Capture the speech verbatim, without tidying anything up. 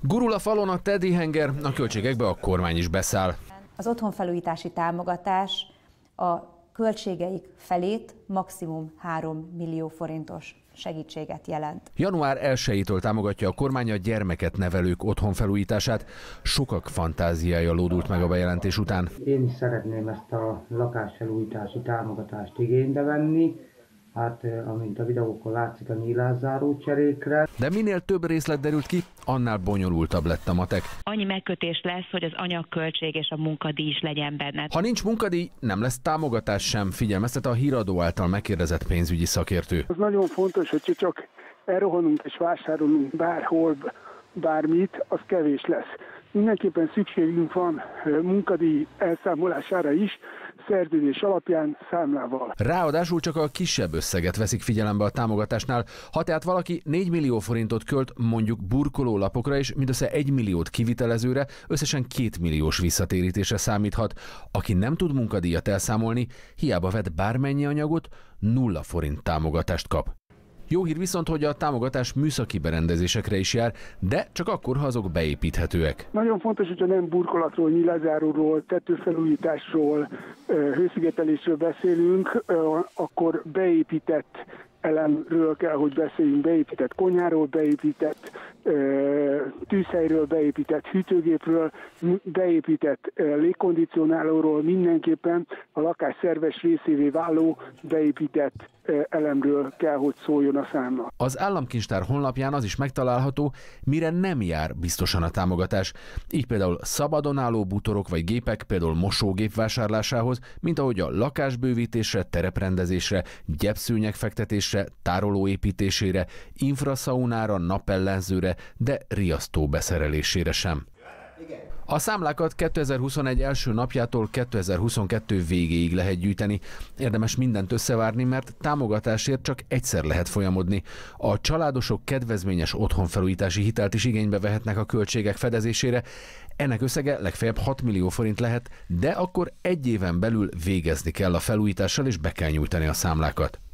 Gurul a falon a Teddy henger, a költségekbe a kormány is beszáll. Az otthonfelújítási támogatás a költségeik felét maximum három millió forintos segítséget jelent. január elsejétől támogatja a kormány a gyermeket nevelők otthonfelújítását. Sokak fantáziája lódult meg a bejelentés után. Én is szeretném ezt a lakásfelújítási támogatást igénybe venni. Hát, amint a videókon látszik, a nyílászáró cserékre. De minél több részlet derült ki, annál bonyolultabb lett a matek. Annyi megkötés lesz, hogy az anyagköltség és a munkadíj is legyen benne. Ha nincs munkadíj, nem lesz támogatás sem, figyelmeztet a Híradó által megkérdezett pénzügyi szakértő. Az nagyon fontos, hogy csak elrohanunk és vásárolunk bárhol bármit, az kevés lesz. Mindenképpen szükségünk van munkadíj elszámolására is, szerződés alapján számlával. Ráadásul csak a kisebb összeget veszik figyelembe a támogatásnál. Ha tehát valaki négy millió forintot költ mondjuk burkolólapokra és mindössze egy milliót kivitelezőre, összesen két milliós visszatérítésre számíthat. Aki nem tud munkadíjat elszámolni, hiába vett bármennyi anyagot, nulla forint támogatást kap. Jó hír viszont, hogy a támogatás műszaki berendezésekre is jár, de csak akkor, ha azok beépíthetőek. Nagyon fontos, hogyha nem burkolatról, nyílászáróról, tetőfelújításról, hőszigetelésről beszélünk, akkor beépített elemről kell, hogy beszéljünk, beépített konyháról, beépített tűzhelyről, beépített hűtőgépről, beépített légkondicionálóról, mindenképpen a lakás szerves részévé váló beépített elemről kell, hogy szóljon a számla. Az államkincstár honlapján az is megtalálható, mire nem jár biztosan a támogatás. Így például szabadon álló bútorok vagy gépek, például mosógép vásárlásához, mint ahogy a lakásbővítésre, tereprendezésre, gyepszőnyeg fektetésre, tároló építésére, infraszaunára, napellenzőre, de riasztó beszerelésére sem. A számlákat kétezer-huszonegy első napjától kétezer-huszonkettő végéig lehet gyűjteni. Érdemes mindent összevárni, mert támogatásért csak egyszer lehet folyamodni. A családosok kedvezményes otthonfelújítási hitelt is igénybe vehetnek a költségek fedezésére. Ennek összege legfeljebb hat millió forint lehet, de akkor egy éven belül végezni kell a felújítással és be kell nyújtani a számlákat.